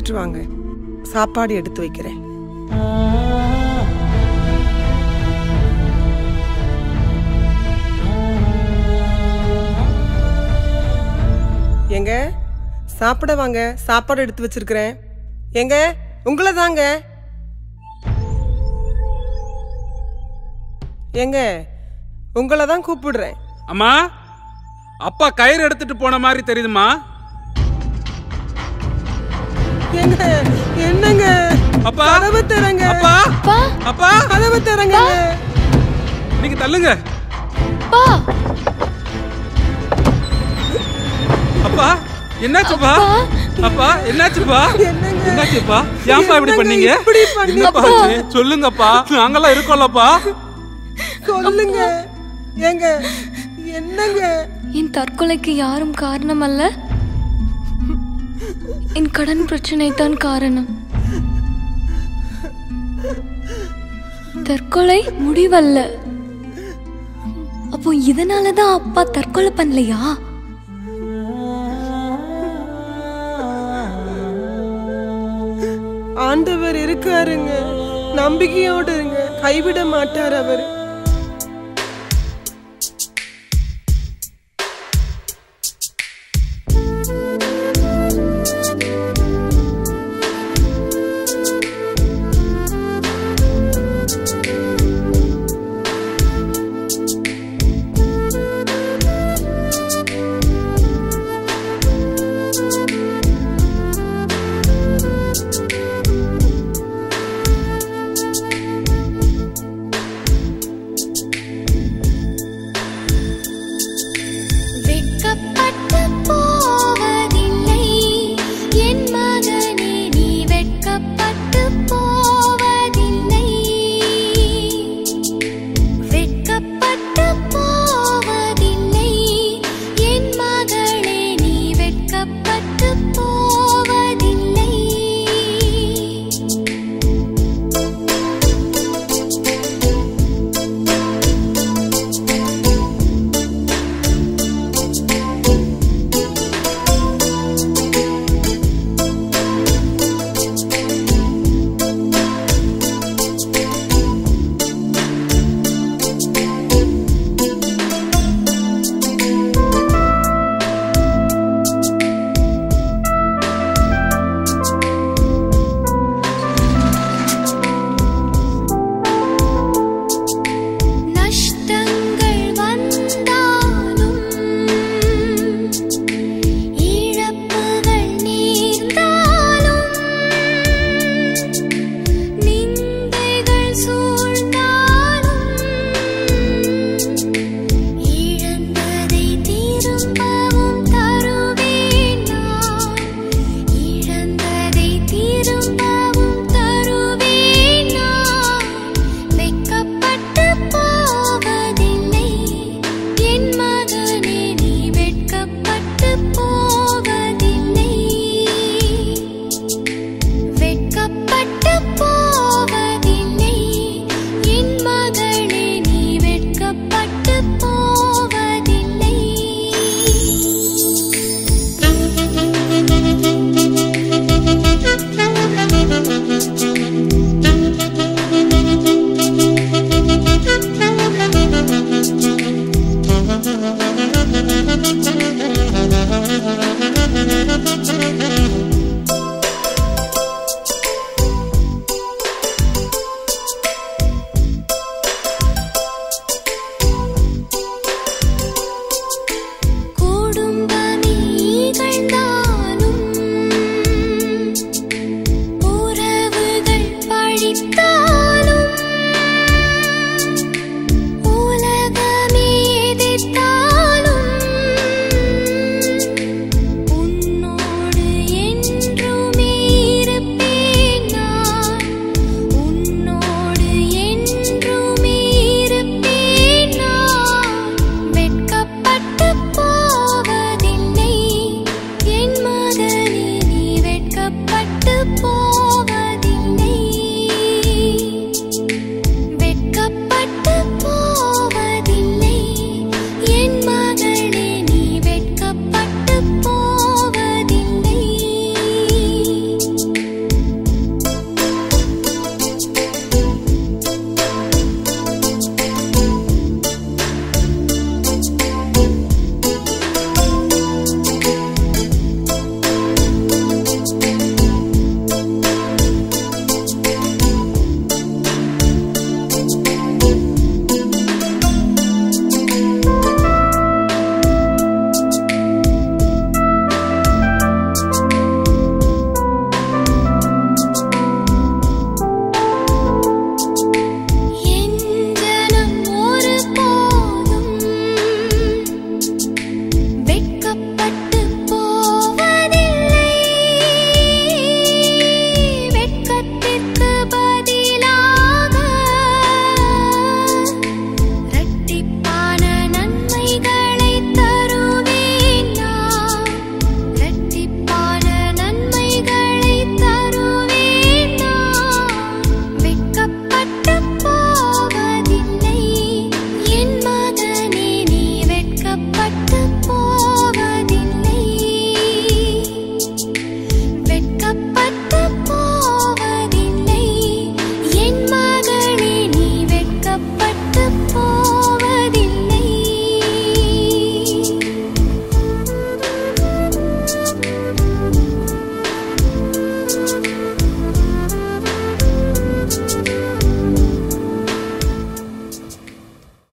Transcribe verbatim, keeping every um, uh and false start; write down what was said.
குடிச்சிட்டு வாங்க, சாப்பாடு எடுத்து வைக்கிறேன். எங்க சாப்பிட வாங்க, சாப்பாடு எடுத்து வச்சிருக்கிறேன். எங்க உங்களை தாங்க. எங்க உங்களை தான் கூப்பிடுறேன். அம்மா, அப்பா கயிறு எடுத்துட்டு போன மாதிரி தெரியுதுமா. எங்க என்னங்க அப்பா, கதவு திறங்க. அப்பா அப்பா கதவு திறங்க. நீங்க தள்ளுங்க. அப்பா என்னாச்சுப்பா? அப்பா என்னாச்சுப்பா? என்னாச்சுப்பா? ஏன்பா இப்படி பண்ணீங்க? என்னப்பா சொல்லுங்கப்பா, நாங்கெல்லாம் இருக்கோம்லப்பா. சொல்லுங்க. ஏங்க என்னங்க? என் தற்கொலைக்கு யாரும் காரணம் அல்ல, என் கடன் பிரச்சனை தான் காரணம். தற்கொலை முடிவல்ல. அப்போ இதனாலதான் அப்பா தற்கொலை பண்ணலையா? ஆண்டவர் இருக்காருங்க, நம்பிக்கையோடு இருங்க, கைவிட மாட்டார் அவர்.